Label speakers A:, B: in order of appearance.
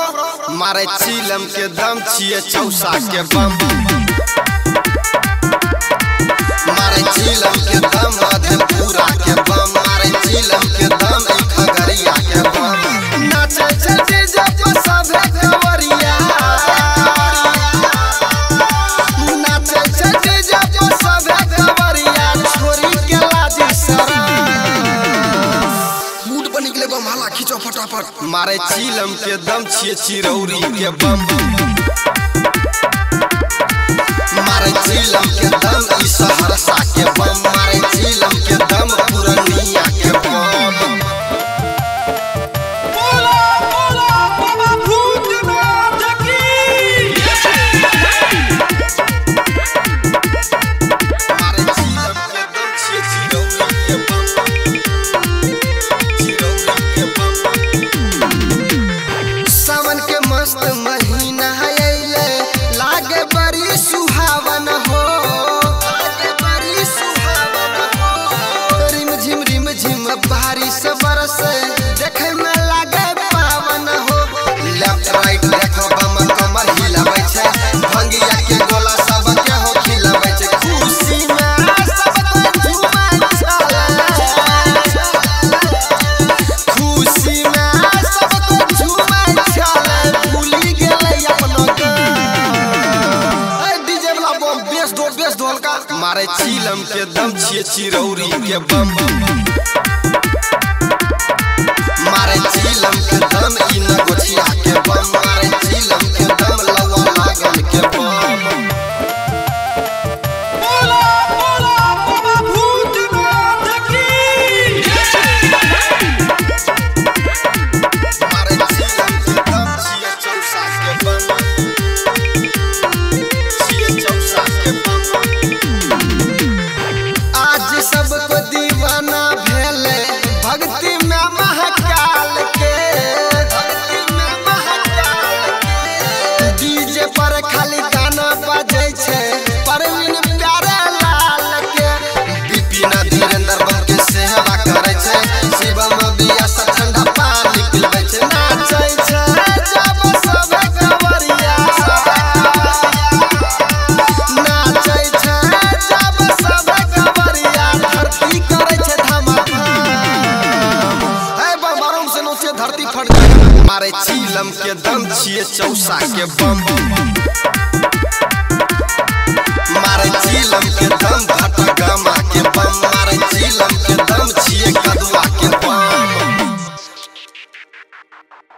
A: मारे चिलम के दम छिए चौसा के बम मारे चिलम के दम मधेपुरा के बम मारे चिलम के दम खगड़िया के बम नाचे छे जब सभे कवरिया नाचे छे जब सभे कवरिया छोरी के लाजी सरा मूड बन गेले बम हाला खींचो फटाफट मारे चिलम के दम छिए चिरौरी के बम मारे चिलम के दम ई सहरसा के बम मारे चिलम के दम पुरनिया के बम
B: बोला बोला बाबा भूतनाथ की
A: मारे चिलम के दम छिए चिरौरी के बम चिरौरी के बम सावन के मस्त महीना आइले लागे बड़ी सुहावन हो लागे बड़ी सुहावन हो रिम झिम बारिश बरसे देखे में लागे पावन हो लेफ्ट राइट देखो बम कमर हिलाबै छै भंगिया के गोला सब के हो खिलाबै छै खुशी में सब तो झूमै छले खुशी में सब तो झूमै छले भूली गेलै अपनो के डीजे वाला बम बेस ढोल का मारे चिलम के दम छिए चिरौरी के बम मारे चिलम के दम ई नगोछिया के बम मारे चिलम के दम लवा लागन के बम
B: बोला बोला बाबा भूतनाथ की
A: मारे चिलम के दम छिए चौसा के बम छिए चौसा के बम आज सबको दीवाना भेले भक्ति में महाकाल के भक्ति में महाकाल के डीजे पर खाली गाना बजै छै परवीन प्यारे लाल के बिपिन धीरेन्द्र बन के सेवा करे छै शिवम बिया से ठंडा पानी पिलबै छै नाचै छै जब सब कवरिया नाचै छै जब सब कवरिया धरती करे छै धमाका ए बम से नोचे धरती फट जाए मारे चिलम के दम छिए चौसा के बम मारे चिलम के दम भटगामा के बम मारे चिलम